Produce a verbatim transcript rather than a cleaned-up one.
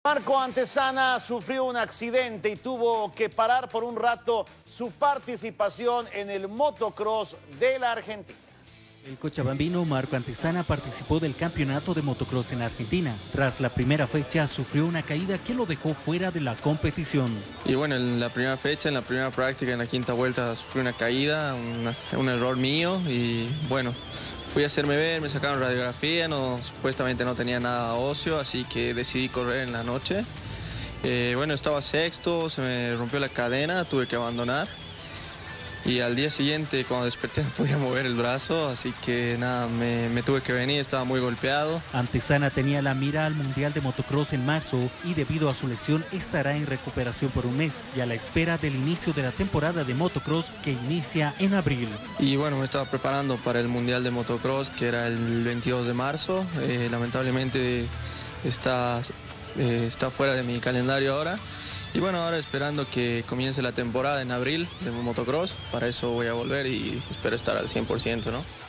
Marco Antezana sufrió un accidente y tuvo que parar por un rato su participación en el motocross de la Argentina. El cochabambino Marco Antezana participó del campeonato de motocross en Argentina. Tras la primera fecha sufrió una caída que lo dejó fuera de la competición. Y bueno, en la primera fecha, en la primera práctica, en la quinta vuelta, sufrí una caída, una, un error mío y bueno, fui a hacerme ver, me sacaron radiografía, no, supuestamente no tenía nada óseo, así que decidí correr en la noche. Eh, bueno, estaba sexto, se me rompió la cadena, tuve que abandonar. Y al día siguiente, cuando desperté, no podía mover el brazo, así que nada, me, me tuve que venir, estaba muy golpeado. Antezana tenía la mira al Mundial de Motocross en marzo y debido a su lesión estará en recuperación por un mes y a la espera del inicio de la temporada de motocross que inicia en abril. Y bueno, me estaba preparando para el Mundial de Motocross, que era el veintidós de marzo. Eh, lamentablemente está, eh, está fuera de mi calendario ahora. Y bueno, ahora esperando que comience la temporada en abril de motocross, para eso voy a volver y espero estar al cien por ciento, ¿no?